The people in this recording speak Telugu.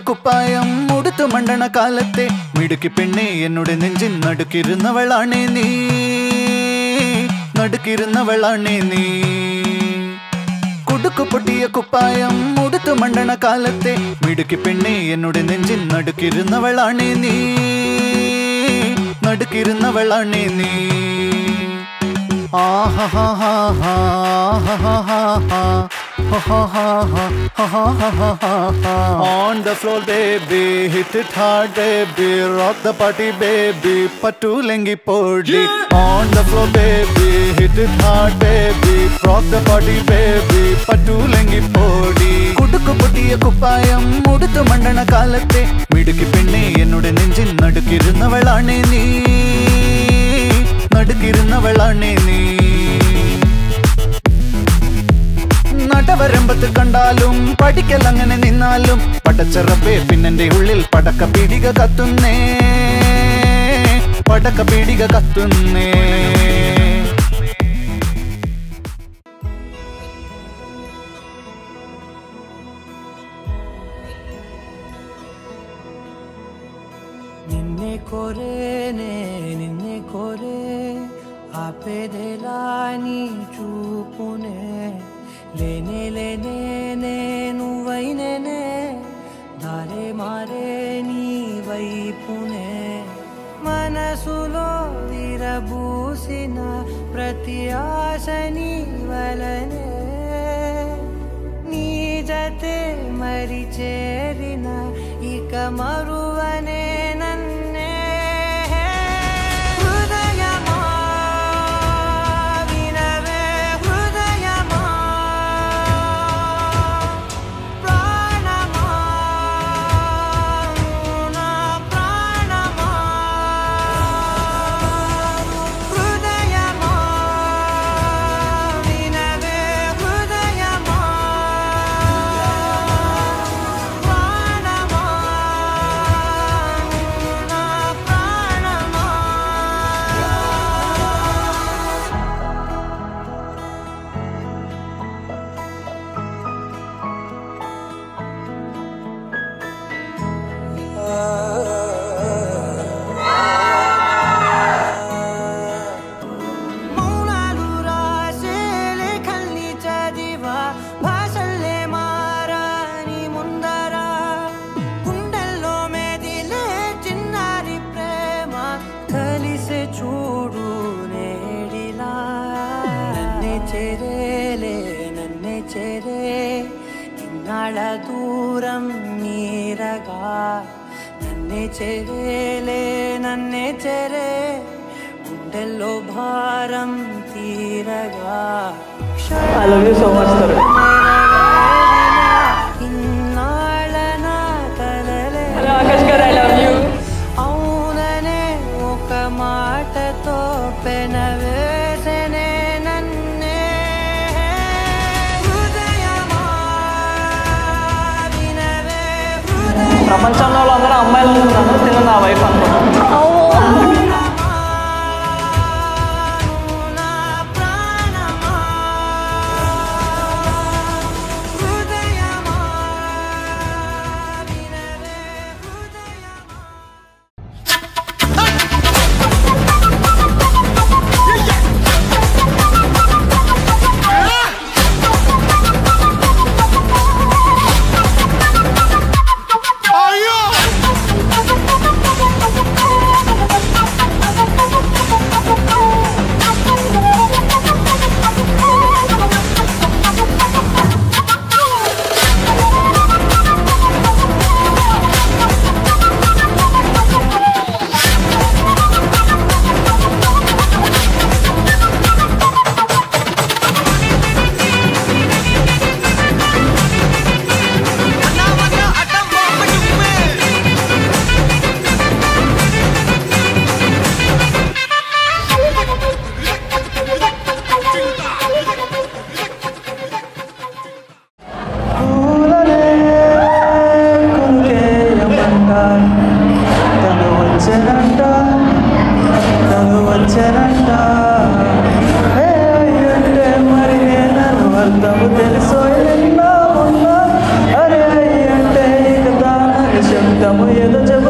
കുപ്പായം ഉടുത്തു മണ്ടണ കാലത്തെ മിടുക്കി പെണ്ണെ എന്നോട് നെഞ്ചിൻ നടുക്കിരുന്നവളാണേ നീ, നടുക്കിരുന്നവളാണേ നീ. കുടുക്കു പൊട്ടിയ കുപ്പായം ഉടുത്തു മണ്ടണ കാലത്തെ മിടുക്കി പെണ്ണെ എന്നോട് നെഞ്ചിൻ നടുക്കിരുന്നവളാണേ നീ, നടുക്കിരുന്നവളാണേ നീ. On the floor baby, hit it hard baby, rock the party baby, patulengi podi. On the floor baby, hit it hard baby, rock the party baby, patulengi podi. Kudukku pottiya kuppayam uduthu mandana kaalatte midukki penne ennoda nenjin nadukirunnavalane nee, nadukirunnavalane nee. നടവരമ്പത്ത് കണ്ടാലും പഠിക്കലങ്ങനെ നിന്നാലും പടച്ചറപ്പേ പിന്നെന്റെ ഉള്ളിൽ പടക്ക പീടിക കത്തുന്നേ, പടക്ക പീടിക കത്തുന്നേ. నిన్నే కోరేనే నిన్నే కోరే ఆపేదేలా నీ చూపునే, లేనే లేనే నేను వైనేనే దారే మారే నీ వైపునే. మనసులో విరబూసిన ప్రతి ఆశ నీ వలనే, నీ జతే మరి చేరిన ఇక మరువనే నన్నే. దూరం నీరగా నన్నే చేరేలే నన్నే చేరే గుండెల్లో భారం తీరగా. I love you so much, Tarun. ఇన్నాళ్ళ నా కలలే Akash గారు, I love you. అవుననే ఒక మాటతో పెనవేసనే నన్నే. ప్రపంచంలో అందరూ అమ్మాయిలు అనుకున్నాను, తిన్న నా వైఫ్ అనుకున్నాను. నిజము ఏదో